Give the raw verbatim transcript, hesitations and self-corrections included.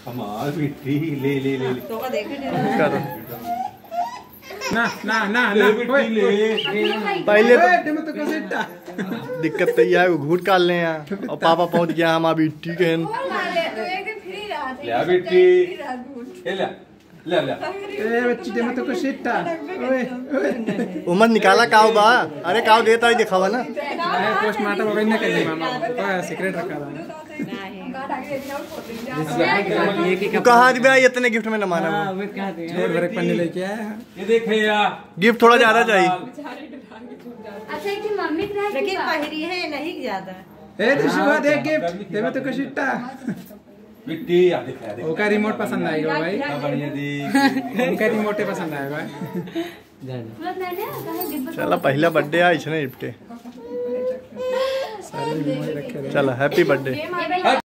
कमाल बिट्टी ले ले ले तो का देख करो ना ना ना ना ले पहले तो तो कैसे दिक्कत तो यह है घूट काल ले हैं और पापा पहुंच गया हम अभी ठीक है ले बिट्टी ले ले ले ले ए बच्ची दे मत को सिट्टा ओए ओए उमर निकाला काव बा अरे काव देता ही दिखावा ना पोस्टमार्टम वगैरह नहीं करनी मामा तो सीक्रेट रखा था तू कहा दिया इतने गिफ्ट में न माना छोड़ भर एक पन्नी लेके आया ये देख यार गिफ्ट थोड़ा ज्यादा चाहिए अच्छा एक मम्मी लेकिन पहिरी है नहीं ज्यादा ए दृशुका देख गिफ्ट दे मत को सिट्टा बिट्टी आ देख यार ओका रिमोट पसंद आएगा भाई बढ़िया दी उनका रिमोट पसंद आएगा चला पहला बर्थडे है इसने निपटे सारे रिमोट रखे चलो हैप्पी बर्थडे